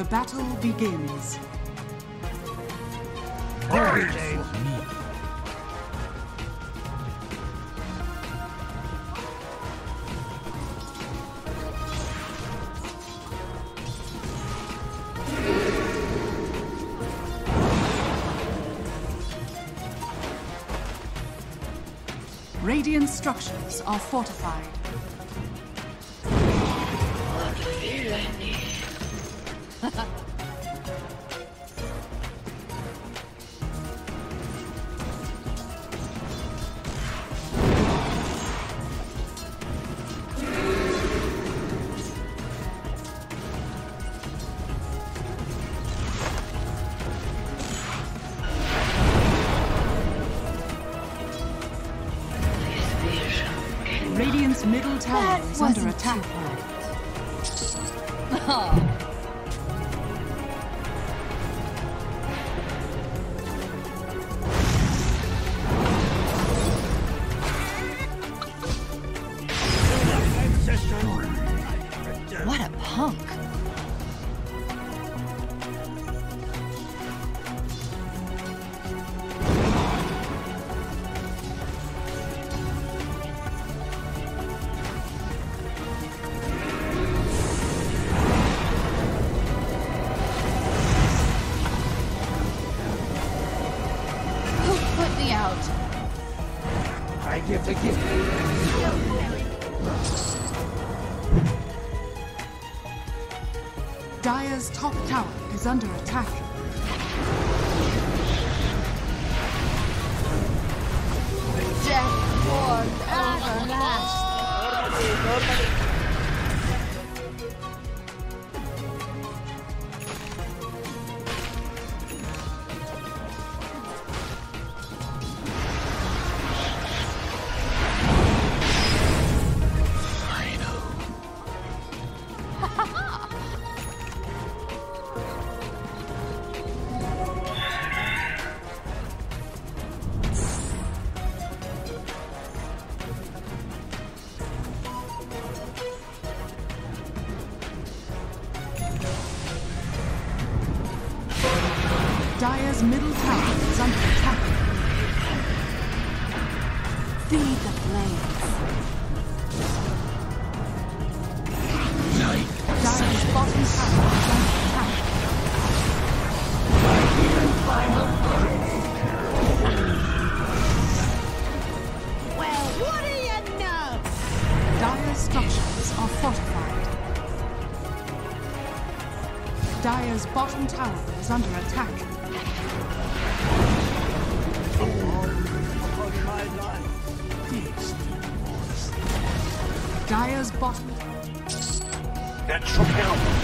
The battle begins. Radiant structures are fortified. Radiant's middle tower is under attack. What a punk! I give the gift. Dire's top tower is under attack. Death ward everlast. Dire's middle tower is under attack. Feed the flames. Dire's bottom tower is under attack. Well, what do you know? Dire's structures are fortified. Dire's bottom tower is under attack. Dire's bottom. That should help.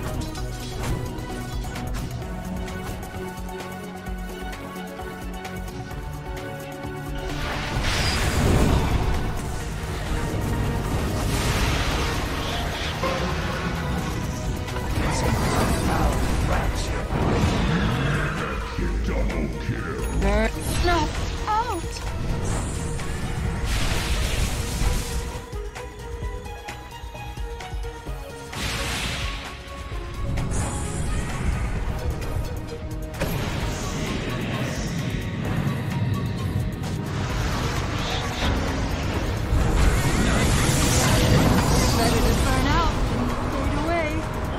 Snap out! Better to burn out than fade away.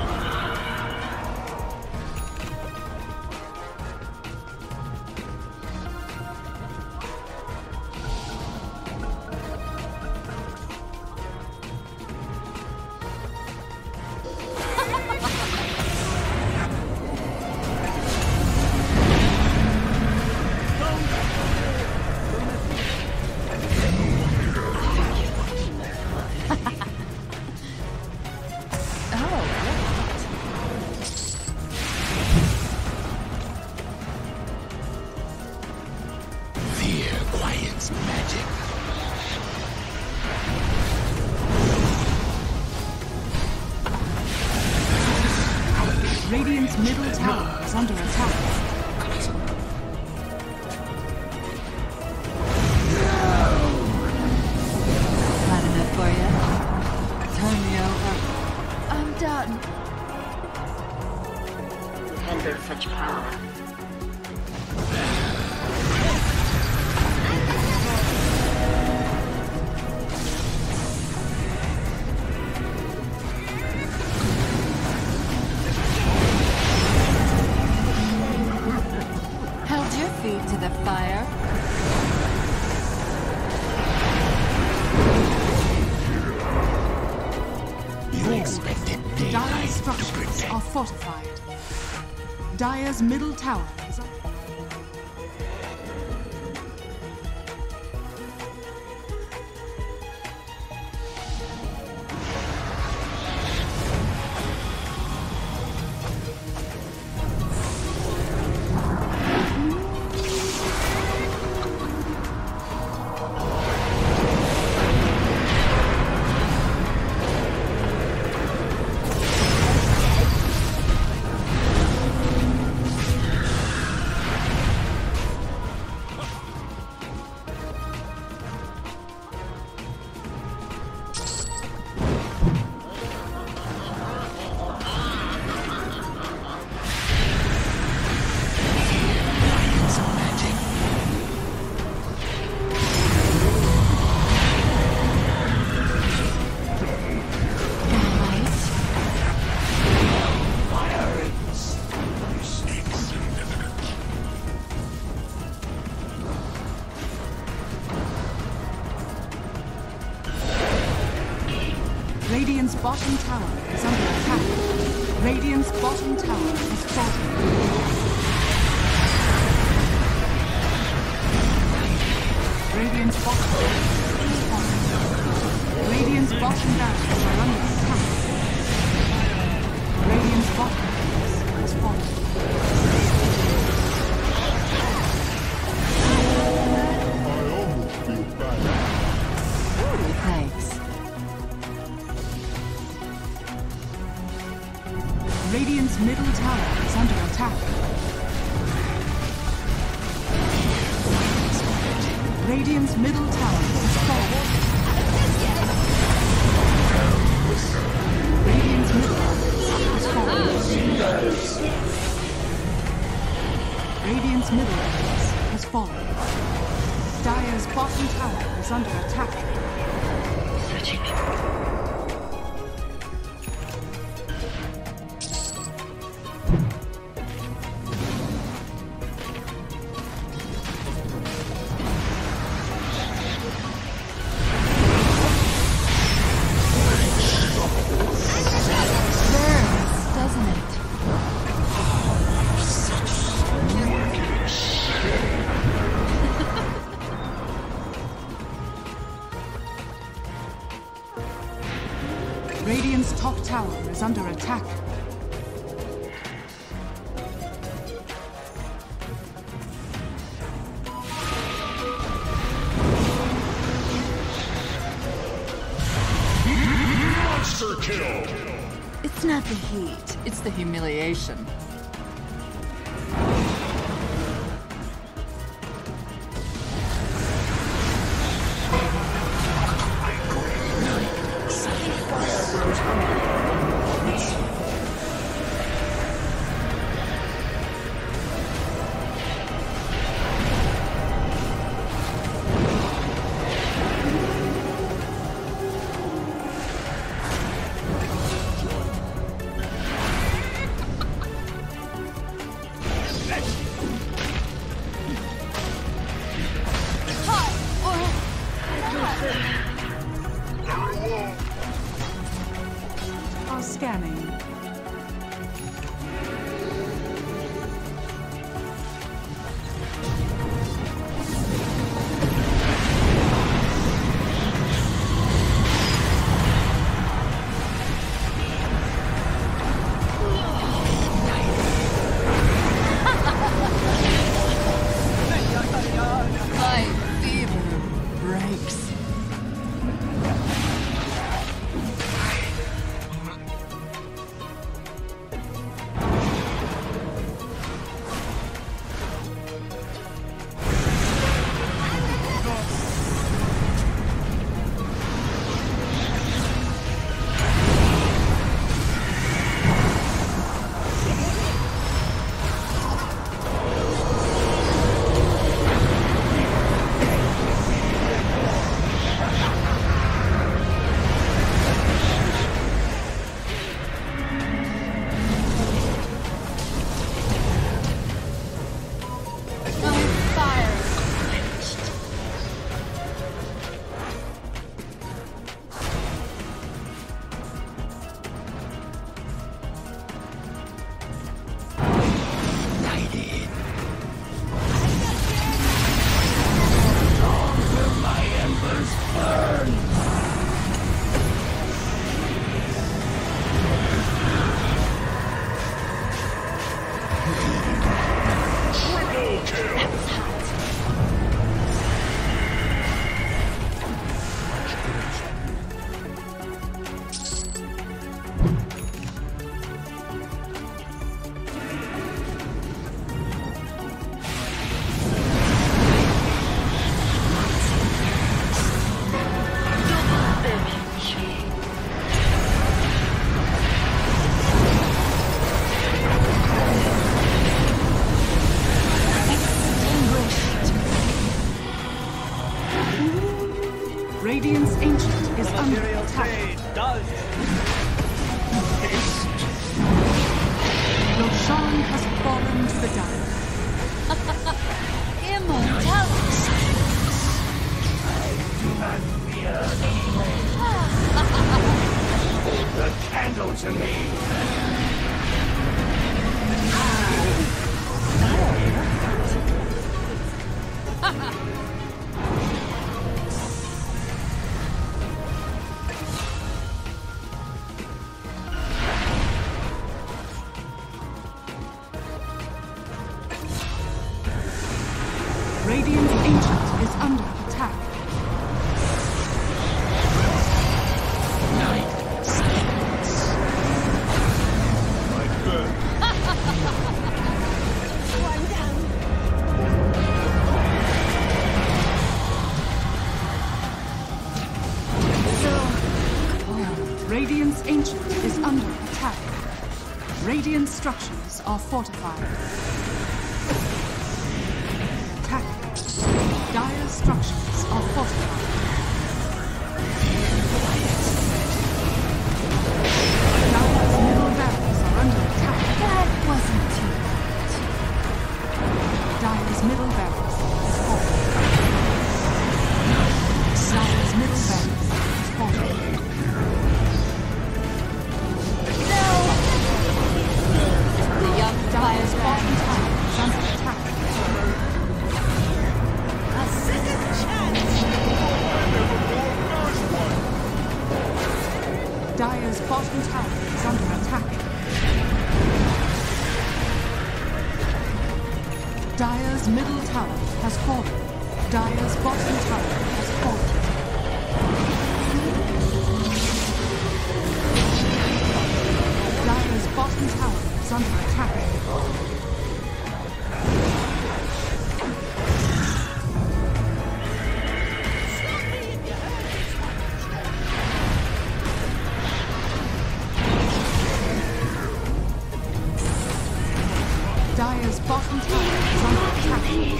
Radiant's middle tower is under attack. Not enough for you? Turn me over. I'm done. feet to the fire. You expected Dire's structures are fortified. Dire's middle tower is up. Radiant's bottom tower is under attack. Radiant's bottom tower is falling. Radiant's bottom is falling. Radiant's bottom barracks are under attack. Radiant's bottom is falling. I almost feel bad. Thanks. Radiant's middle tower is under attack. Radiant's middle tower is falling. Radiant's middle tower is falling. Radiant's middle tower is falling. Dire's bottom tower is under attack. Radiant's top tower is under attack. Monster kill! It's not the heat, it's the humiliation. Are scanning. My fever breaks. Radiant's Ancient is under attack. Roshan has fallen to the Dire. Immortality. Hold the candle to me. Radiant's Ancient is under attack. One down. Radiant's Ancient is under attack. Radiant structures are fortified. Attack. Dire structures are fortified. Dire's middle barracks are under attack. That wasn't too bad. Dire's middle barracks is falling. Dire's middle barracks is falling. The young Dire's fire's bottom tower is under attack. a second chance. Dire's bottom tower is under attack. Dire's middle tower has fallen. Dire's bottom tower has fallen. Dire's bottom tower is under attack. Dire's bottom tower is under attack.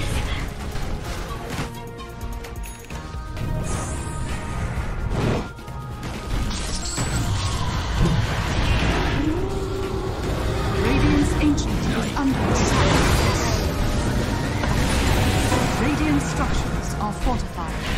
Radiant's Ancient is under attack. Radiant structures are fortified.